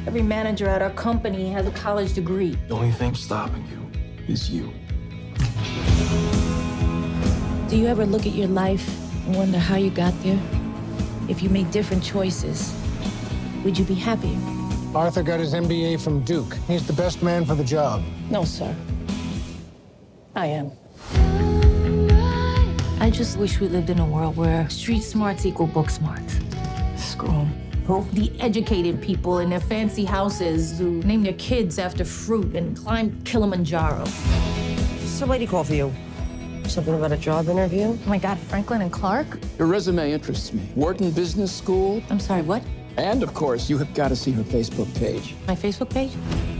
Every manager at our company has a college degree. The only thing stopping you is you. Do you ever look at your life and wonder how you got there? If you made different choices, would you be happier? Arthur got his MBA from Duke. He's the best man for the job. No, sir. I am. I just wish we lived in a world where street smarts equal book smarts. Screw 'em. Who? The educated people in their fancy houses who name their kids after fruit and climb Kilimanjaro. What's a lady call for you? Something about a job interview? Oh my God, Franklin and Clark? Your resume interests me. Wharton Business School. I'm sorry, what? And, of course, you have got to see her Facebook page. My Facebook page?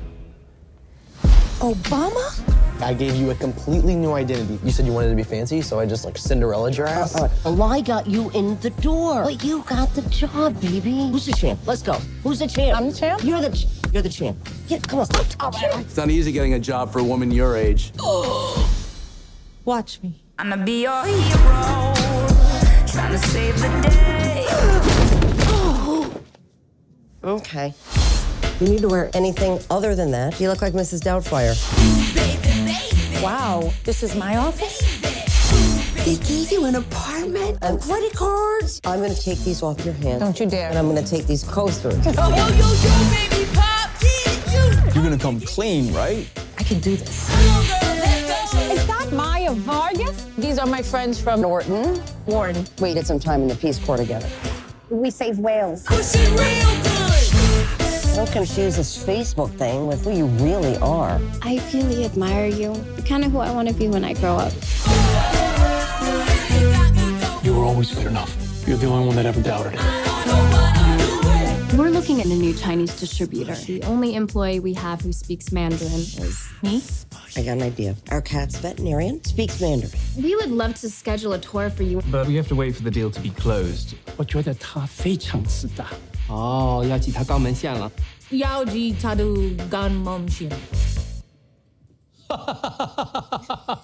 Obama? I gave you a completely new identity. You said you wanted to be fancy, so I just like Cinderella'd your ass. Well, I got you in the door. But you got the job, baby. Who's the champ? Let's go. Who's the champ? I'm the champ? You're the champ. Yeah, come on. It's not easy getting a job for a woman your age. Watch me. I'ma be your hero, trying to save the day. Okay. You need to wear anything other than that. You look like Mrs. Doubtfire. Wow, this is my office? They gave you an apartment and credit cards. I'm gonna take these off your hands. Don't you dare. And I'm gonna take these coasters. Yo, baby pop, You're gonna come clean, right? I can do this. Is that Maya Vargas? These are my friends from Norton. Warren. We did some time in the Peace Corps together. We save whales. push it real good. Don't confuse this Facebook thing with who you really are. I really admire you. You're kind of who I want to be when I grow up. You were always good enough. You're the only one that ever doubted it. We're looking at a new Chinese distributor. The only employee we have who speaks Mandarin is me. I got an idea. Our cat's veterinarian speaks Mandarin. We would love to schedule a tour for you. But we have to wait for the deal to be closed. 我觉得他非常自大。 哦，要挤他肛门腺了。 要记他的肛门腺。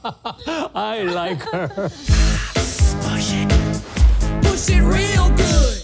I like her. Push it real good.